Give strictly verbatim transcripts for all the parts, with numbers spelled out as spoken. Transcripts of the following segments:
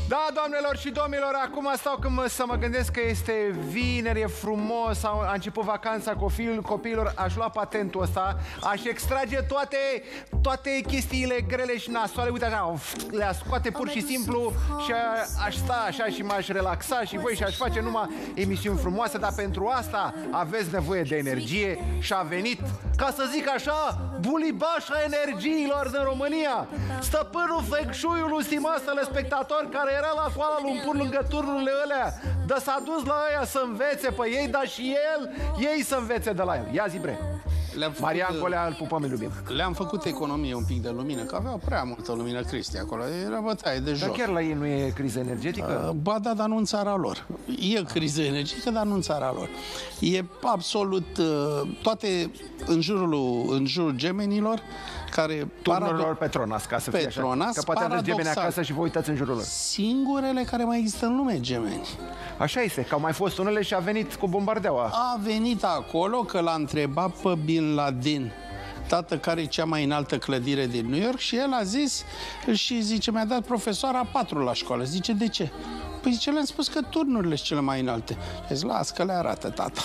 Da, doamnelor și domnilor, acum stau când mă, să mă gândesc că este vineri, e frumos, a, a început vacanța copil, copiilor, aș lua patentul ăsta, aș extrage toate, toate chestiile grele și nasoale, uite așa, le scoate pur și simplu și a, aș sta așa și m-aș relaxa și voi și aș face numai emisiuni frumoase, dar pentru asta aveți nevoie de energie și a venit, ca să zic așa, bulibașa energiilor din România, stăpânul Feng Shui-ului, stimați telespectatori, care era la Kuala Lumpur lângă turnurile alea, dar s-a dus la aia să învețe pe ei, dar și el, ei să învețe de la el. Ia zi, bre. Marian Colea, îl pupăm, îl iubim. Le-am făcut economie un pic de lumină, că aveau prea multă lumină, Cristi, acolo. Era bătaie de joc. Dar chiar la ei nu e criză energetică? Uh, ba da, dar nu în țara lor. E criză energetică, dar nu în țara lor. E absolut uh, toate în jurul, în jurul gemenilor, care... Turnurilor Petronas, ca să fie Petronas, așa. Că poate aveți gemeni acasă și vă uitați în jurul lor. Singurele care mai există în lume, gemeni. Așa este, că au mai fost unele și a venit cu bombardeaua. A venit acolo că l-a întrebat pe Bin Laden, tată, care e cea mai înaltă clădire din New York, și el a zis, și zice, mi-a dat profesoara patru la școală. Zice, de ce? Păi zice, le-am spus că turnurile sunt cele mai înalte. Zice, las că le arată tata.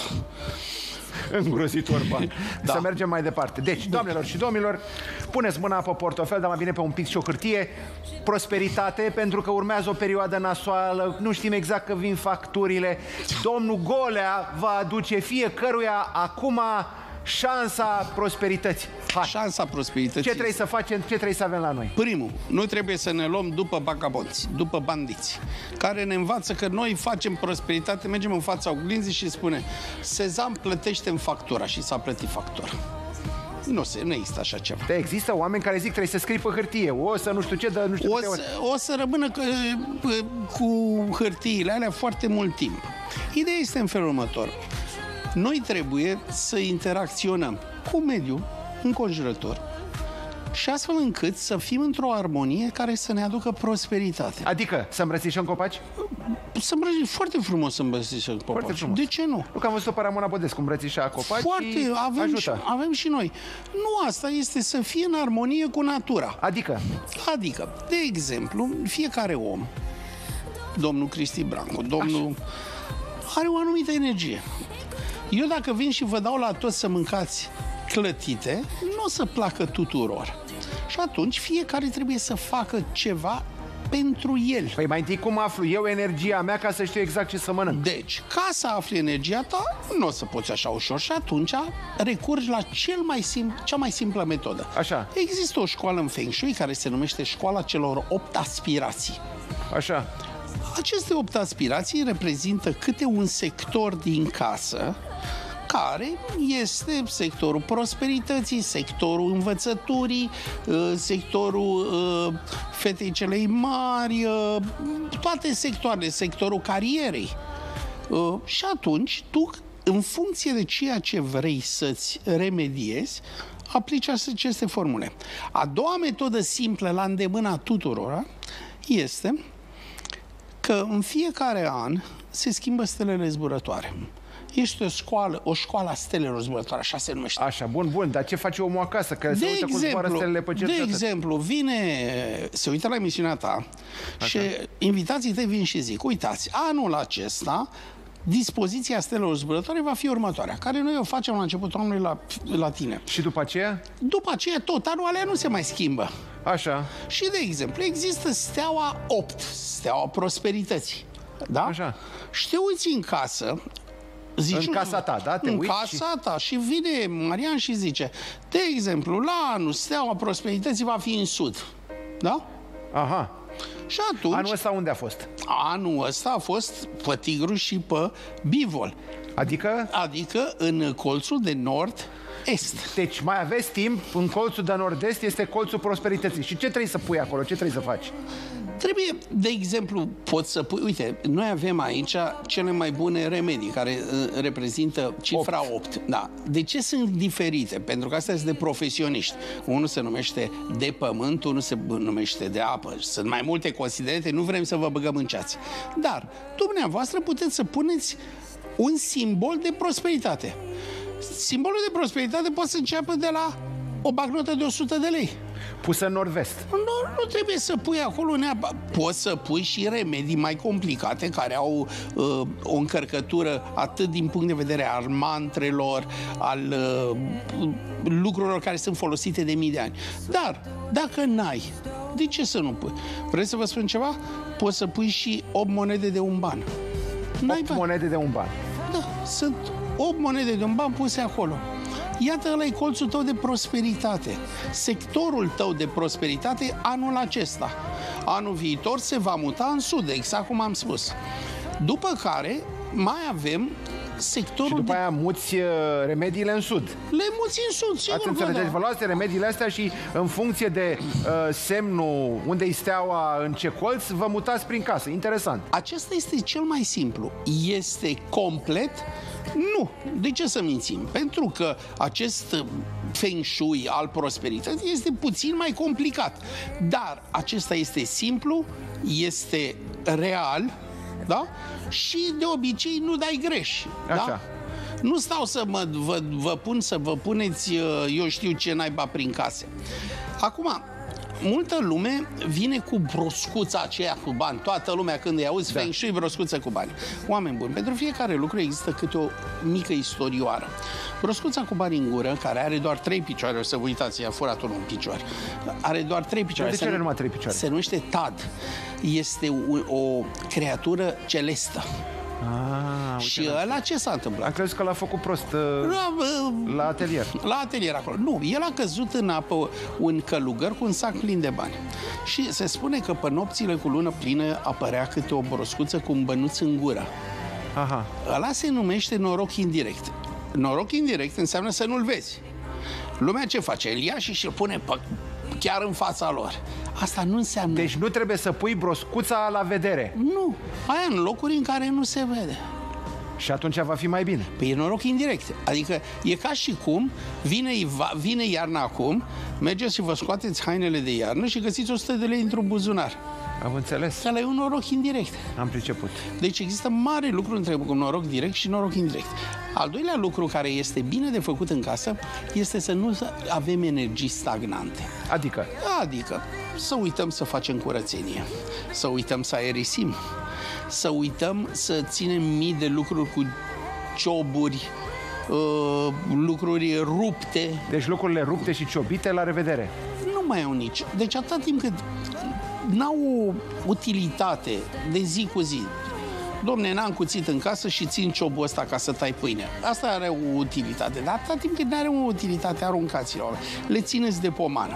Îngrozitor bani. Da. Să mergem mai departe. Deci, doamnelor și domnilor, puneți mâna pe portofel, dar mai bine pe un pic și o hârtie. Prosperitate, pentru că urmează o perioadă nasoală, nu știm exact că vin facturile. Domnul Golea va aduce fiecăruia acum șansa prosperității. Hai. Șansa prosperității. Ce trebuie să facem, ce trebuie să avem la noi? Primul, nu trebuie să ne luăm după vagabonți, după bandiți, care ne învață că noi facem prosperitate, mergem în fața oglinzii și spune Sezam, plătește-mi factura, și s-a plătit factura. Nu se, nu există așa ceva. De există oameni care zic trebuie să scrii pe hârtie, o să nu știu ce, dar nu știu o câte să, ori. o să rămână că, cu hârtiile alea foarte mult timp. Ideea este în felul următor. Noi trebuie să interacționăm cu mediul înconjurător și astfel încât să fim într-o armonie care să ne aducă prosperitate. Adică să îmbrățișăm copaci? Să îmbrățișăm, foarte frumos să îmbrățișăm copaci. De ce nu? Nu că am văzut pe Ramona Bodescu îmbrățișa copaci. Foarte, și avem ajută. Și, avem și noi. Nu, asta este să fie în armonie cu natura. Adică? Adică, de exemplu, fiecare om, domnul Cristi Brancu, domnul Așa. are o anumită energie. Eu dacă vin și vă dau la toți să mâncați clătite, nu o să placă tuturor. Și atunci fiecare trebuie să facă ceva pentru el. Păi mai întâi cum aflu eu energia mea ca să știu exact ce să mănânc? Deci, ca să afli energia ta, nu o să poți așa ușor și atunci recurgi la cel mai sim- cea mai simplă metodă. Așa. Există o școală în Feng Shui care se numește școala celor opt aspirații. Așa. Aceste opt aspirații reprezintă câte un sector din casă, care este sectorul prosperității, sectorul învățăturii, sectorul fetei celei mari, toate sectoarele, sectorul carierei. Și atunci, tu, în funcție de ceea ce vrei să-ți remediezi, aplici aceste formule. A doua metodă simplă la îndemâna tuturor este că în fiecare an se schimbă stelele zburătoare. Este o școală, o școală a stelelor zburătoare, așa se numește. Așa, bun, bun, dar ce face omul acasă? Că de se uită exemplu, cum stelele pe cer. De exemplu, vine, se uită la emisiunea ta așa. Și invitații tăi vin și zic, uitați, anul acesta dispoziția stelelor zburătoare va fi următoarea, care noi o facem la începutul anului la, la tine. Și după aceea? După aceea tot, anul alea nu se mai schimbă. Așa. Și de exemplu, există steaua opt, steaua prosperității. Da? Așa. Și te uiți în casă, zici, în casa ta, da? Te în uiți casa și... ta și vine Marian și zice, de exemplu, la anul steaua prosperității va fi în sud. Da? Aha. Și atunci... Anul ăsta unde a fost? Anul ăsta a fost pe Tigru și pe Bivol. Adică? Adică în colțul de nord est. Deci mai aveți timp, în colțul de nord-est este colțul prosperității. Și ce trebuie să pui acolo? Ce trebuie să faci? Trebuie, de exemplu, poți să pui... Uite, noi avem aici cele mai bune remedii, care uh, reprezintă cifra opt. opt. Da. De ce sunt diferite? Pentru că astea sunt de profesioniști. Unul se numește de pământ, unul se numește de apă. Sunt mai multe considerente, nu vrem să vă băgăm în ceață. Dar dumneavoastră puteți să puneți un simbol de prosperitate. Simbolul de prosperitate poate să înceapă de la o bancnotă de o sută de lei. Pusă în nord-vest. Nu, nu trebuie să pui acolo neapărat. Poți să pui și remedii mai complicate care au uh, o încărcătură atât din punct de vedere al mantrelor, al uh, lucrurilor care sunt folosite de mii de ani. Dar, dacă n-ai, de ce să nu pui? Vreți să vă spun ceva? Poți să pui și opt monede de un ban. opt monede de un ban. Da, sunt opt monede de un ban puse acolo. Iată, ăla e colțul tău de prosperitate. Sectorul tău de prosperitate anul acesta. Anul viitor se va muta în sud, exact cum am spus. După care mai avem sectorul și după de... aia muți uh, remediile în sud. Le muți în sud, sigur. Ați înțelege, că da. Vă luați remediile astea și în funcție de uh, semnul unde-i steaua, în ce colț, vă mutați prin casă. Interesant. Acesta este cel mai simplu. Este complet? Nu. De ce să mințim? Pentru că acest feng shui al prosperității este puțin mai complicat. Dar acesta este simplu, este real, da? Și de obicei nu dai greș. Așa. Da? Nu stau să mă, vă, vă pun să vă puneți, eu știu ce naiba prin case. Acum, multă lume vine cu broscuța aceea cu bani. Toată lumea când îi auzi, da. Feng shui, broscuță cu bani. Oameni buni, pentru fiecare lucru există câte o mică istorioară. Broscuța cu bani în gură, care are doar trei picioare, o să vă uitați, i-a furat unul un picior. Are doar trei picioare. De ce are numai trei picioare? Se numește Tad. Este o, o creatură celestă. Ah, și ăla ce s-a întâmplat? Am crezut că l-a făcut prost uh, la, uh, la atelier. La atelier acolo. Nu, el a căzut în apă un călugăr cu un sac plin de bani. Și se spune că pe nopțile cu lună plină apărea câte o broscuță cu un bănuț în gură. Aha. Ăla se numește noroc indirect. Noroc indirect înseamnă să nu-l vezi. Lumea ce face? El ia și și-l pune pe, chiar în fața lor. Asta nu înseamnă... Deci nu trebuie să pui broscuța la vedere. Nu. Aia în locuri în care nu se vede. Și atunci va fi mai bine. Păi e noroc indirect. Adică e ca și cum vine, vine iarna acum, mergeți și vă scoateți hainele de iarnă și găsiți o sută de lei într-un buzunar. Am înțeles. Ăla e un noroc indirect. Am priceput. Deci există mare lucru între noroc direct și noroc indirect. Al doilea lucru care este bine de făcut în casă este să nu avem energii stagnante. Adică? Adică să uităm să facem curățenie, să uităm să aerisim, să uităm să ținem mii de lucruri cu cioburi, uh, lucruri rupte. Deci lucrurile rupte și ciobite, la revedere. Nu mai au nici. Deci atâta timp cât n-au o utilitate de zi cu zi. Dom'le, n-am cuțit în casă și țin ciobul ăsta ca să tai pâine. Asta are o utilitate. Dar atâta timp cât n-are o utilitate, aruncați-le. Le țineți de pomană.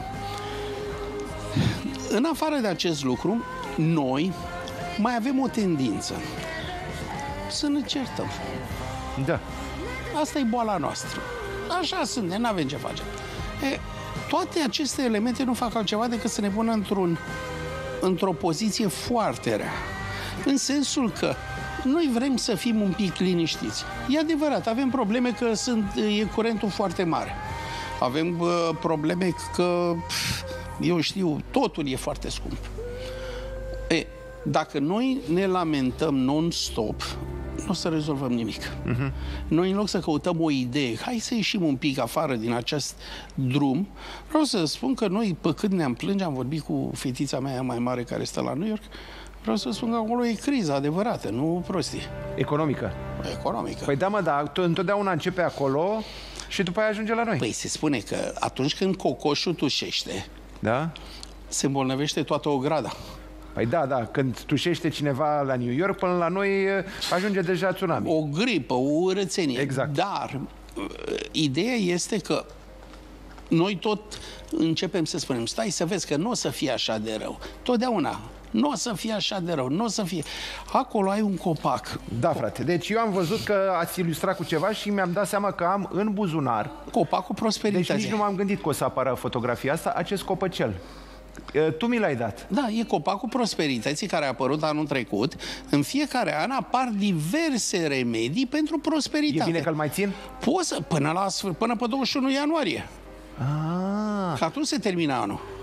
În afară de acest lucru, noi mai avem o tendință să ne certăm. Da. Asta e boala noastră. Așa suntem, n-avem ce face. E, toate aceste elemente nu fac altceva decât să ne pună într-un, într-o poziție foarte rea. În sensul că noi vrem să fim un pic liniștiți. E adevărat, avem probleme că sunt, e curentul foarte mare. Avem uh, probleme că, eu știu, totul e foarte scump. E, dacă noi ne lamentăm non-stop, nu o să rezolvăm nimic. Uh-huh. Noi, în loc să căutăm o idee, hai să ieșim un pic afară din acest drum, vreau să spun că noi, pe cât ne-am plânge, am vorbit cu fetița mea mai mare care stă la New York, vreau să spun că acolo e criza adevărată, nu prostie. Economică. Economică. Păi da, mă, da, întotdeauna începe acolo și după aia ajunge la noi. Păi se spune că atunci când cocoșul tușește, da? Se îmbolnăvește toată ograda. Păi da, da, când tușește cineva la New York, până la noi ajunge deja tsunami. O gripă, o urățenie. Exact. Dar ideea este că noi tot începem să spunem, stai să vezi că nu o să fie așa de rău. Totdeauna. Nu o să fie așa de rău, nu o să fie. Acolo ai un copac. Da, frate. Deci eu am văzut că ați ilustrat cu ceva și mi-am dat seama că am în buzunar copacul prosperității. Deci nici nu m-am gândit că o să apară fotografia asta, acest copăcel. Tu mi l-ai dat. Da, e copacul prosperității care a apărut anul trecut. În fiecare an apar diverse remedii pentru prosperitate. E bine că-l mai țin? Poți să, până, la, până pe douăzeci și unu ianuarie. Ah. Că atunci se termină anul.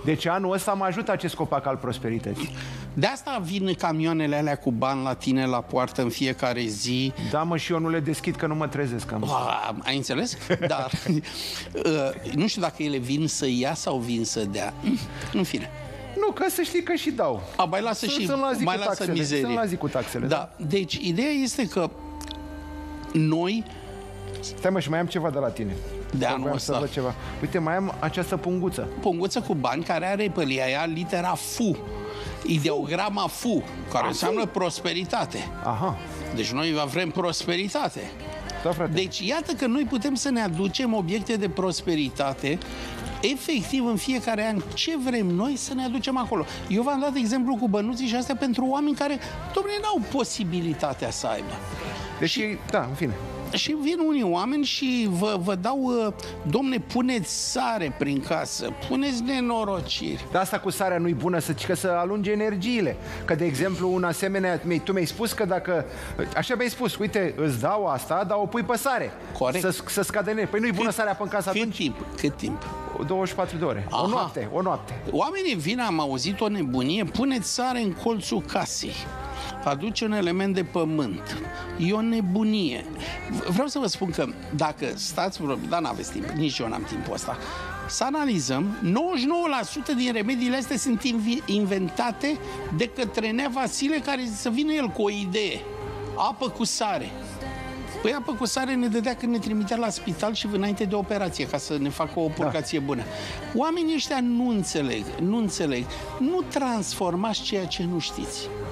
Deci anul ăsta mă ajută acest copac al prosperității. De asta vin camioanele alea cu bani la tine la poartă în fiecare zi. Da, mă, și eu nu le deschid, că nu mă trezesc. Am... A, ai înțeles? Dar nu știu dacă ele vin să ia sau vin să dea. În fine. Nu, ca să știi că și dau. A, mai lasă și mai lasă mizerie. Sunt la zi cu taxele. Da. Da. Deci, ideea este că noi... Stai, mă, și mai am ceva de la tine. De anul ăsta. Ceva. Uite, mai am această punguță. Punguță cu bani care are pe ea litera F U. Ideograma F U, care A, înseamnă fu. prosperitate. Aha. Deci noi vrem prosperitate. Da, frate. Deci iată că noi putem să ne aducem obiecte de prosperitate efectiv în fiecare an ce vrem noi să ne aducem acolo. Eu v-am dat exemplu cu bănuții și astea pentru oameni care, dom'le, n-au posibilitatea să aibă. Deci, și, da, în fine. Și vin unii oameni și vă, vă dau, domne, puneți sare prin casă, puneți nenorociri. Dar asta cu sarea nu-i bună, să, că să alunge energiile. Că, de exemplu, un asemenea, tu mi-ai spus că dacă, așa mi-ai spus, uite, îți dau asta, dar o pui pe sare. Corect. Să, să scadă energie. Păi nu-i bună cât, sarea pe casă cât atunci? Timp? Cât timp? douăzeci și patru de ore. Aha. O noapte, o noapte. Oamenii vin, am auzit o nebunie, puneți sare în colțul casei. Aduce un element de pământ. E o nebunie. Vreau să vă spun că dacă stați, dar n-aveți timp, nici eu n-am timpul ăsta, să analizăm, nouăzeci și nouă la sută din remediile astea sunt inventate de către Nea Vasile, care să vină el cu o idee. Apă cu sare. Păi apă cu sare ne dădea când ne trimitea la spital și înainte de operație, ca să ne facă o purgație da. bună. Oamenii ăștia nu înțeleg, nu înțeleg. Nu transformați ceea ce nu știți.